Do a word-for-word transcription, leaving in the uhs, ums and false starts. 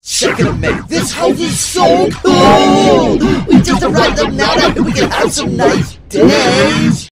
Second of May. This house is so cool! We just arrived up now that we can have some nice days!